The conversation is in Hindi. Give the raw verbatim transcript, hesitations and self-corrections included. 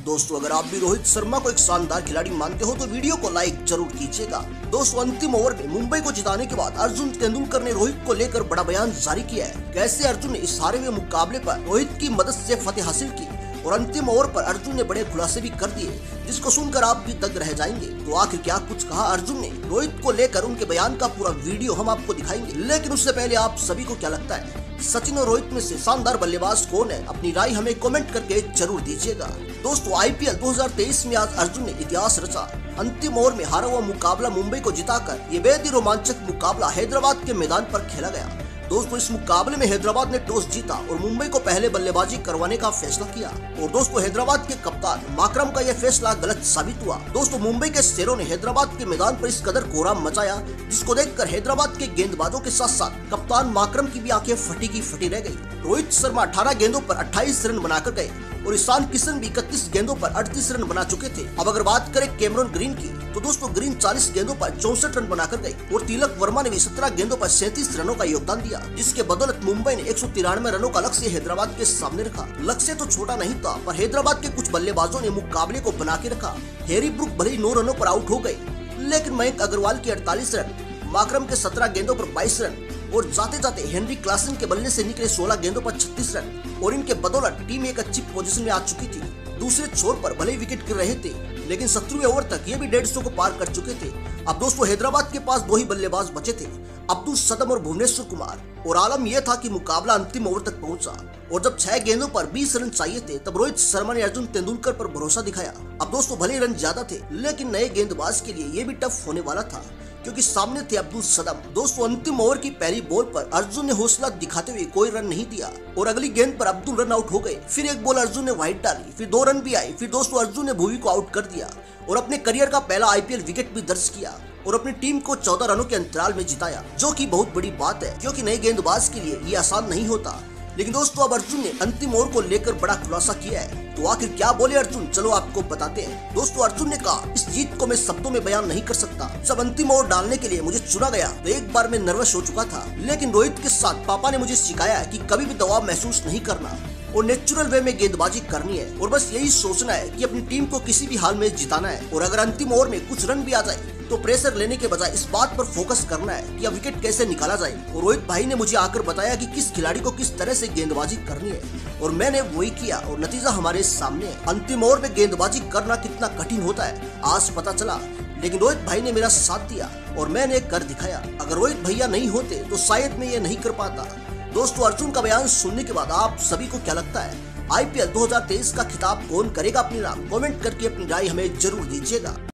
दोस्तों अगर आप भी रोहित शर्मा को एक शानदार खिलाड़ी मानते हो तो वीडियो को लाइक जरूर कीजिएगा। दोस्तों अंतिम ओवर में मुंबई को जिताने के बाद अर्जुन तेंदुलकर ने रोहित को लेकर बड़ा बयान जारी किया है। कैसे अर्जुन ने इस हारे हुए मुकाबले पर रोहित की मदद से फतेह हासिल की और अंतिम ओवर पर अर्जुन ने बड़े खुलासे भी कर दिए, जिसको सुनकर आप भी दंग रह जाएंगे। तो आखिर क्या कुछ कहा अर्जुन ने रोहित को लेकर, उनके बयान का पूरा वीडियो हम आपको दिखाएंगे। लेकिन उससे पहले आप सभी को क्या लगता है सचिन और रोहित में से शानदार बल्लेबाज कौन है? अपनी राय हमें कमेंट करके जरूर दीजिएगा। दोस्तों आईपीएल दो हज़ार तेईस में आज अर्जुन ने इतिहास रचा। अंतिम ओवर में हारा हुआ मुकाबला मुंबई को जिताकर ये बेहद ही रोमांचक मुकाबला हैदराबाद के मैदान पर खेला गया। दोस्तों इस मुकाबले में हैदराबाद ने टॉस जीता और मुंबई को पहले बल्लेबाजी करवाने का फैसला किया और दोस्तों हैदराबाद के कप्तान माकरम का यह फैसला गलत साबित हुआ। दोस्तों मुंबई के शेरों ने हैदराबाद के मैदान पर इस कदर कोहराम मचाया, जिसको देखकर हैदराबाद के गेंदबाजों के साथ साथ कप्तान माकरम की भी आंखें फटी की फटी रह गयी। रोहित शर्मा अठारह गेंदों पर अट्ठाईस रन बनाकर गए और ईशान किशन भी इकतीस गेंदों पर अड़तीस रन बना चुके थे। अब अगर बात करें कैमरन ग्रीन की तो दोस्तों ग्रीन चालीस गेंदों पर चौसठ रन बनाकर गए और तिलक वर्मा ने भी सत्रह गेंदों पर सैंतीस रनों का योगदान दिया, जिसके बदौलत मुंबई ने एक सौ तिरानवे रनों का लक्ष्य हैदराबाद के सामने रखा। लक्ष्य तो छोटा नहीं था, पर हैदराबाद के कुछ बल्लेबाजों ने मुकाबले को बना के रखा। हैरी ब्रुक भले ही नौ रनों पर आउट हो गए, लेकिन मयंक अग्रवाल के अड़तालीस रन, माकरम के सत्रह गेंदों पर बाईस रन और जाते जाते हेनरी क्लासन के बल्ले से निकले सोलह गेंदों पर छत्तीस रन और इनके बदौलत टीम एक अच्छी पोजीशन में आ चुकी थी। दूसरे छोर पर भले ही विकेट गिर रहे थे, लेकिन सत्रहवें ओवर तक ये भी डेढ़ सौ को पार कर चुके थे। अब दोस्तों हैदराबाद के पास दो ही बल्लेबाज बचे थे, अब्दुल सदम और भुवनेश्वर कुमार, और आलम यह था कि मुकाबला अंतिम ओवर तक पहुंचा और जब छह गेंदों पर बीस रन चाहिए थे तब रोहित शर्मा ने अर्जुन तेंदुलकर पर भरोसा दिखाया। अब दोस्तों भले रन ज्यादा थे, लेकिन नए गेंदबाज के लिए ये भी टफ होने वाला था क्योंकि सामने थे अब्दुल सदम। दोस्तों अंतिम ओवर की पहली बॉल पर अर्जुन ने हौसला दिखाते हुए कोई रन नहीं दिया और अगली गेंद पर अब्दुल रन आउट हो गए। फिर एक बॉल अर्जुन ने वाइड डाली, फिर दो रन भी आए, फिर दोस्तों अर्जुन ने भुवी को आउट कर दिया और अपने करियर का पहला आईपीएल विकेट भी दर्ज किया और अपनी टीम को चौदह रनों के अंतराल में जिताया, जो कि बहुत बड़ी बात है क्योंकि नए गेंदबाज के लिए ये आसान नहीं होता। लेकिन दोस्तों अब अर्जुन ने अंतिम ओवर को लेकर बड़ा खुलासा किया है। तो आखिर क्या बोले अर्जुन, चलो आपको बताते हैं। दोस्तों अर्जुन ने कहा, इस जीत को मैं शब्दों में बयान नहीं कर सकता। जब अंतिम ओवर डालने के लिए मुझे चुना गया तो एक बार मैं नर्वस हो चुका था, लेकिन रोहित के साथ पापा ने मुझे सिखाया कि कभी भी दबाव महसूस नहीं करना और नेचुरल वे में गेंदबाजी करनी है और बस यही सोचना है कि अपनी टीम को किसी भी हाल में जिताना है और अगर अंतिम ओवर में कुछ रन भी आ जाए तो प्रेशर लेने के बजाय इस बात पर फोकस करना है कि अब विकेट कैसे निकाला जाए। और रोहित भाई ने मुझे आकर बताया कि किस खिलाड़ी को किस तरह से गेंदबाजी करनी है और मैंने वही किया और नतीजा हमारे सामने है। अंतिम ओवर में गेंदबाजी करना कितना कठिन होता है आज पता चला, लेकिन रोहित भाई ने मेरा साथ दिया और मैंने कर दिखाया। अगर रोहित भैया नहीं होते तो शायद मैं ये नहीं कर पाता। दोस्तों अर्जुन का बयान सुनने के बाद आप सभी को क्या लगता है आईपीएल दो हज़ार तेईस का खिताब कौन करेगा अपनी नाम? कमेंट करके अपनी राय हमें जरूर दीजिएगा।